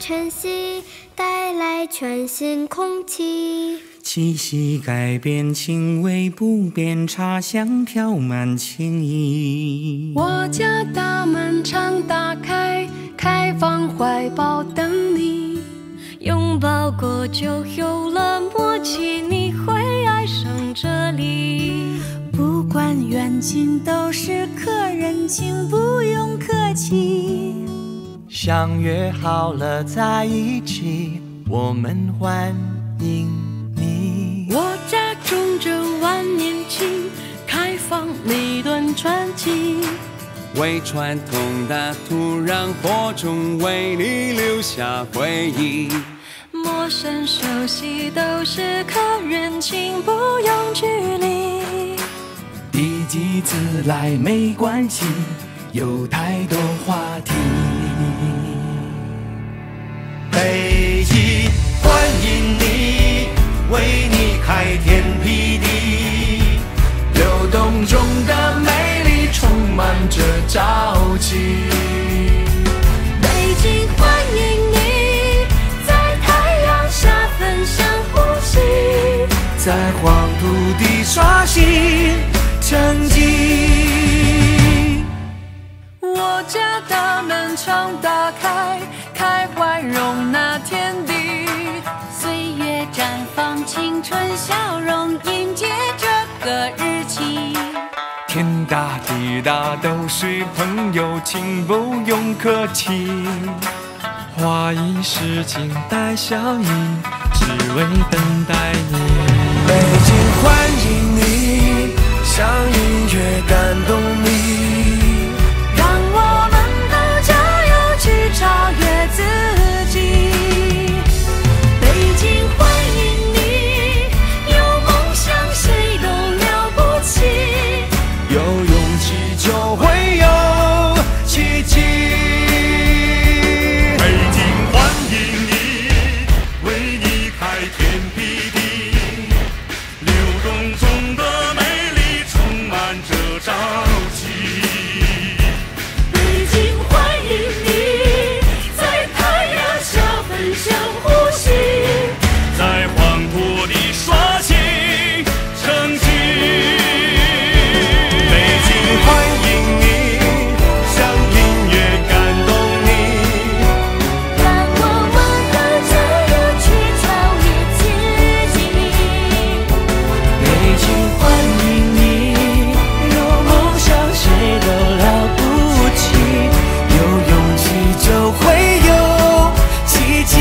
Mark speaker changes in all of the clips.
Speaker 1: 晨曦，带来全新空气。
Speaker 2: 气息改变，情味不变，茶香飘满情意。
Speaker 3: 我家大门常打开，开放怀抱等你。
Speaker 1: 拥抱过就有了默契，你会爱上这里。
Speaker 4: 不管远近都是客人，请不用客气。
Speaker 2: 相约好了在一起，我们欢迎你。
Speaker 3: 我家种着万年青，开放每段传奇。
Speaker 5: 为传统的土壤播种，为你留下回忆。
Speaker 3: 陌生熟悉都是客人，请不用距离。
Speaker 2: 第几次来没关系，有太多话题。北极欢迎你，为你开天辟地，流动中的美丽充满着朝气。
Speaker 1: 北京欢迎你，在太阳下分享呼吸，
Speaker 2: 在黄土地刷新成绩。
Speaker 3: 我家大门常打开，开怀容纳天地。
Speaker 4: 岁月绽放青春笑容，迎接这个日期。
Speaker 2: 天大地大都是朋友，请不用客气。花一世情带笑意，只为等待你。北京欢迎你，像音乐感动你，
Speaker 1: 让我们都加油去超越自己。北京欢迎你，有梦想谁都了不起，
Speaker 2: 有勇气就会有奇迹。北京欢迎你，为你开天辟地，流动中的美丽充满着朝气。
Speaker 1: 北京欢迎你，在太阳下分享呼吸，
Speaker 2: 在黄土地刷新成绩。北京欢迎你，像音乐感动你，
Speaker 1: 让我们都加油去超越自己。
Speaker 2: 北京欢迎你，有梦想谁都了不起，有勇气就会有奇迹。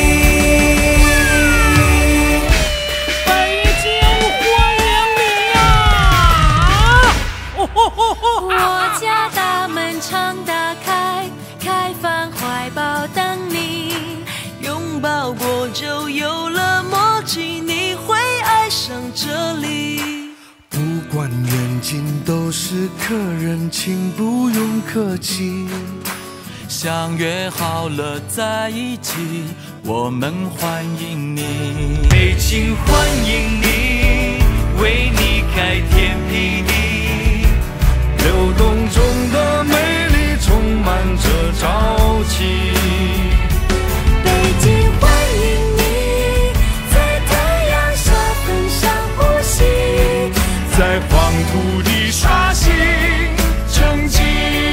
Speaker 3: 北京欢迎你呀！
Speaker 1: 我家大门常打开，开放怀抱等你。
Speaker 3: 拥抱过就有了默契，你会爱上这里。
Speaker 2: 不管远近都是客人，请不用客气。相约好了在一起，我们欢迎你。北京欢迎你，为你开天辟地，流动中的美丽充满着朝气。
Speaker 1: 北京欢迎你，在太阳下分享呼吸，
Speaker 2: 在黄土地刷新成绩。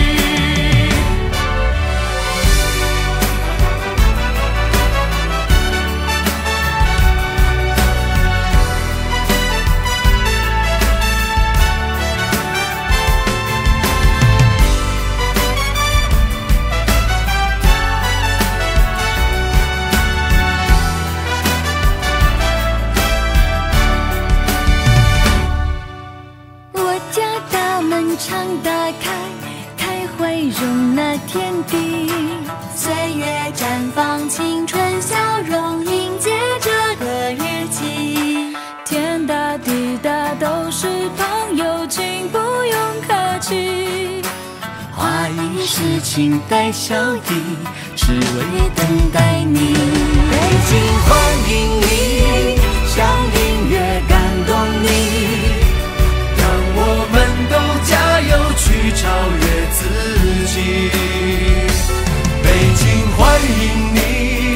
Speaker 1: 我家大门常打开，开会容纳天地。岁月绽放青春笑容，迎接这个日期。
Speaker 3: 天大地大都是朋友，请不用客气。
Speaker 2: 花一世情带笑意，只为等待你。北京欢迎你，像音乐感动你，让我们都加油去超越自己。北京欢迎你，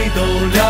Speaker 2: 都了